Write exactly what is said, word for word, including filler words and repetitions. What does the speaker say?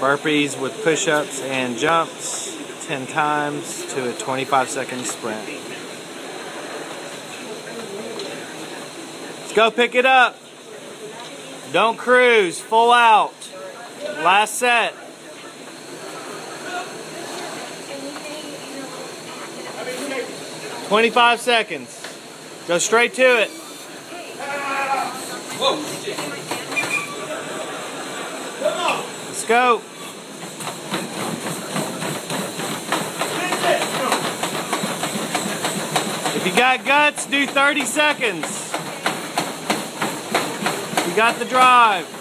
Burpees with push-ups and jumps ten times to a twenty-five second sprint. Let's go pick it up. Don't cruise, full out. Last set. twenty-five seconds. Go straight to it. Let's go. If you got guts, do thirty seconds. You got the drive.